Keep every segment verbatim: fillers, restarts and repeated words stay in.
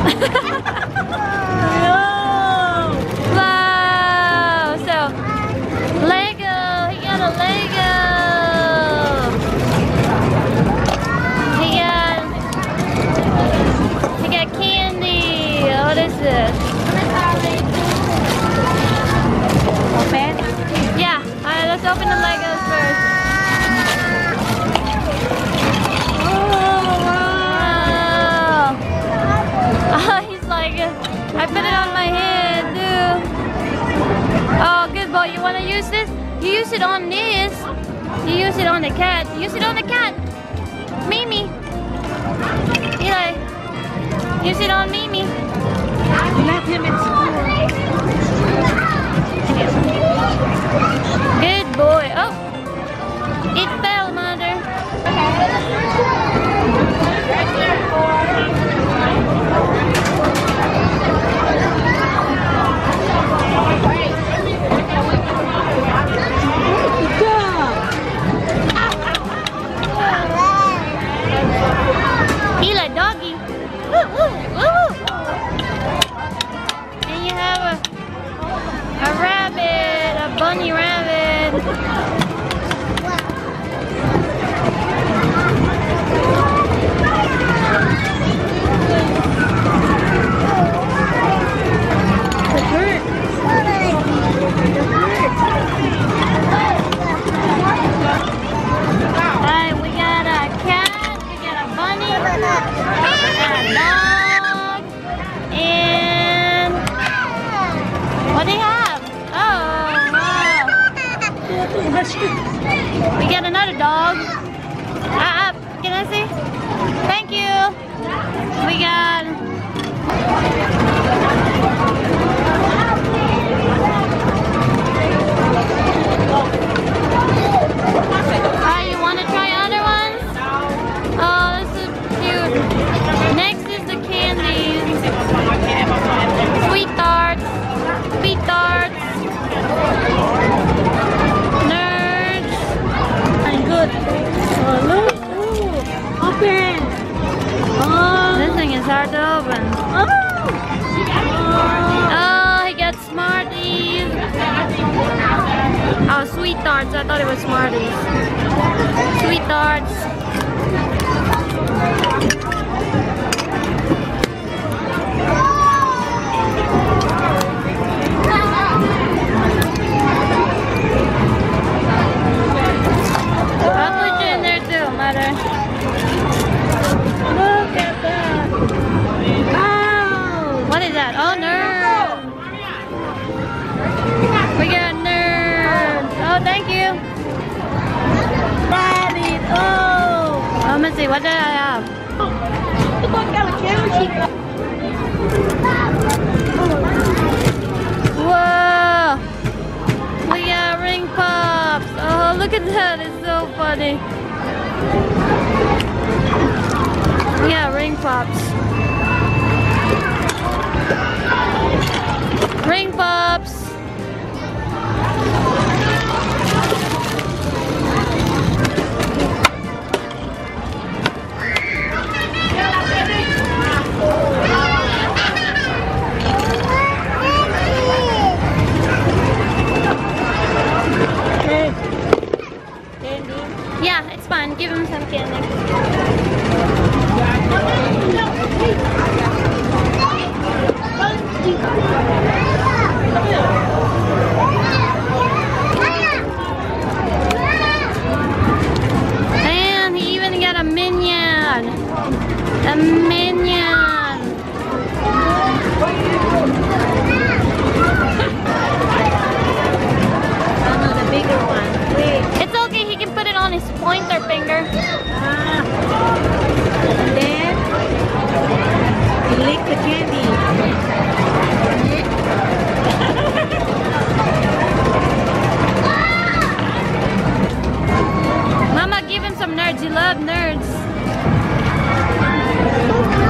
Wow! So, Lego! He got a Lego! He got... He got candy! What is this? Open? Yeah. Alright, let's open the Legos first. I put it on my head, dude. Oh, good boy. You want to use this? You use it on this. You use it on the cat. Use it on the cat. Mimi. Eli. Use it on Mimi. Let him explore. Good boy. Oh. It fell, mother. Eli, doggy. Woo, woo, woo. And you have a, a rabbit, a bunny rabbit. It hurts. Alright, we got a cat, we got a bunny, we got a dog, and what do you have? Oh, wow. We got another dog. Uh, uh, can I see? Thank you. We got... Oh, you want to try other ones? Oh, this is cute. Next is the candies. Sweet tarts. Sweet tarts. Nerds. And good. Oh, look. Ooh. Open. Oh. This thing is hard to open. Oh. Oh, he got Smarties. Oh, sweet tarts. I thought it was Smarties. Sweet tarts. I'll put you in there too, mother. Look at that. Wow. What is that? Oh, nerd. We got nerd. Oh, thank you. Rabbit. Oh. Oh, let me see. What did I have? Look what kind of camera she got. Whoa. We got ring pops. Oh, look at that. It's so funny. We got ring pops. Ring pops. Yeah, it's fine. Give him some candy. And he even got a minion. A minion. Another bigger one. Wait. It's okay. He can put it on his pointer finger. Ah. And then you lick the candy. Mama, give him some nerds. You love nerds.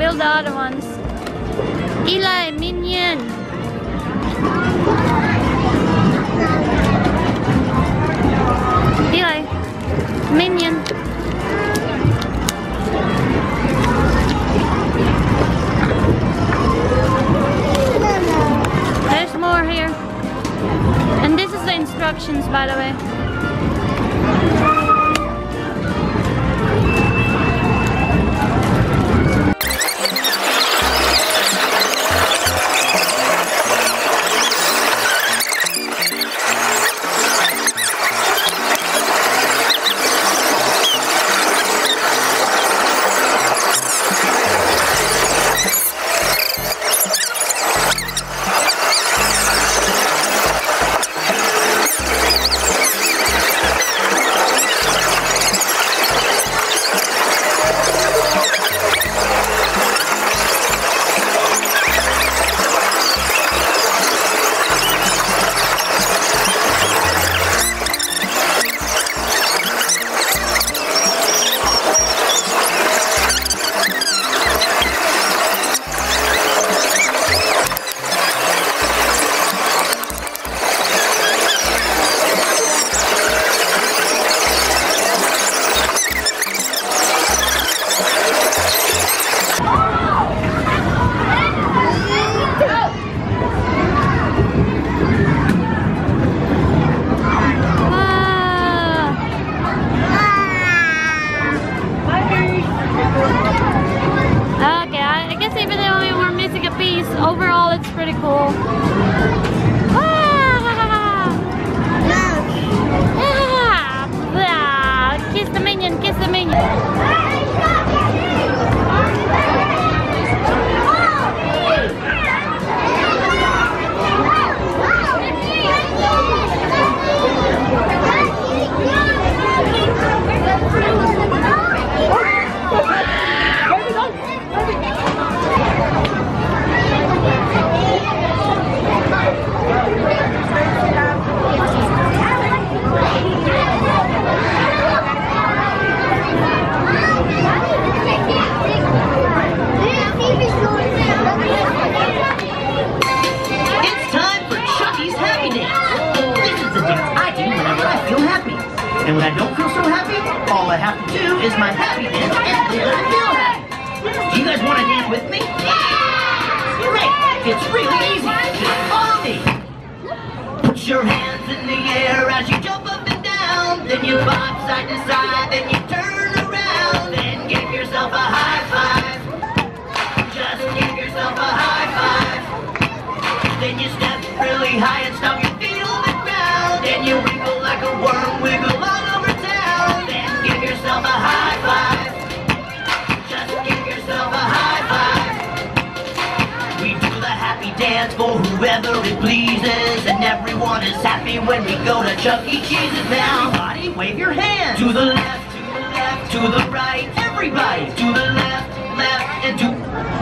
build the other ones. Eli, Minion. Eli, Minion. There's more here. And this is the instructions, by the way. Overall, it's pretty cool. Ah! Ah! Kiss the minion, kiss the minion. And when I don't feel so happy, all I have to do is my happy dance, and then I feel happy. Do you guys want to dance with me? Great! It's really easy. Just follow me. Put your hands in the air as you jump up and down. Then you bob side to side. Then you turn around and give yourself a high five. Just give yourself a high five. Then you step really high and stomp your feet on the ground. Then you wiggle like a worm, wiggle all over town. Then give yourself a high five. Just give yourself a high five. We do the happy dance for whoever it pleases, and everyone is happy when we go to Chuck E. Cheese's. Now, everybody, wave your hands to the left, to the left, to the right. Everybody, to the left, left, and to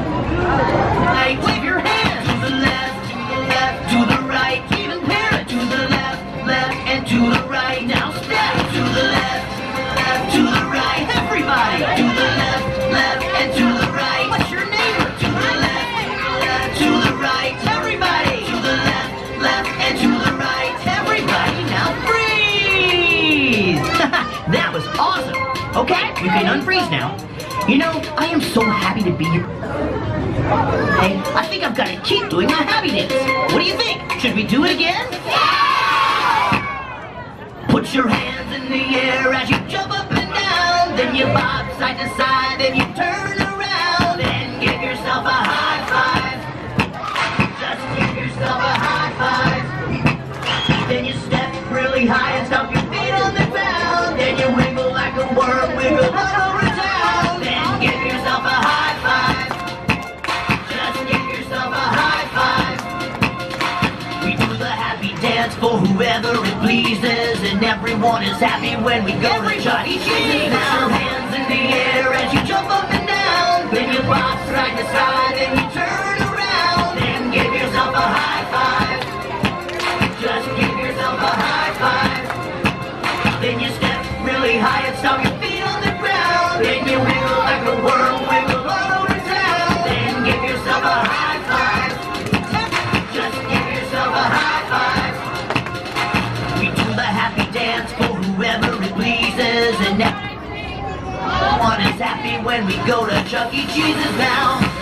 right. Wave your hands to the left, to the left, to the right. Even parent, to the left, left, and to the right. Now step to the left, left, to the right. Everybody, to the left, left, and to the right. What's your neighbor? To the left, left, to the right. Everybody, to the left, left, and to the right. Everybody, now freeze! That was awesome. Okay, we can unfreeze now. You know, I am so happy to be here. Hey, I think I've got to keep doing my happy dance. What do you think? Should we do it again? Yeah! Put your hands in the air as you jump up and down. Then you bob side to side. Then you turn around and give yourself a high five. Just give yourself a high five. Then you step really high and stomp your feet on the ground. Then you wiggle like a worm, wiggle all over town. Then give yourself a high five. Just give yourself a high five. We do the happy dance for whoever it pleases, and everyone is happy when we go to Chuck E. Cheese. Now hands in the air as you jump up and down. Then you bob side to side, then you turn around. Then give yourself a high five. Just give yourself a high five. Then you step really high and stomp your feet on the ground. Then you wiggle like a worm, wiggle all over town. when we go to Chuck E. Cheese's now.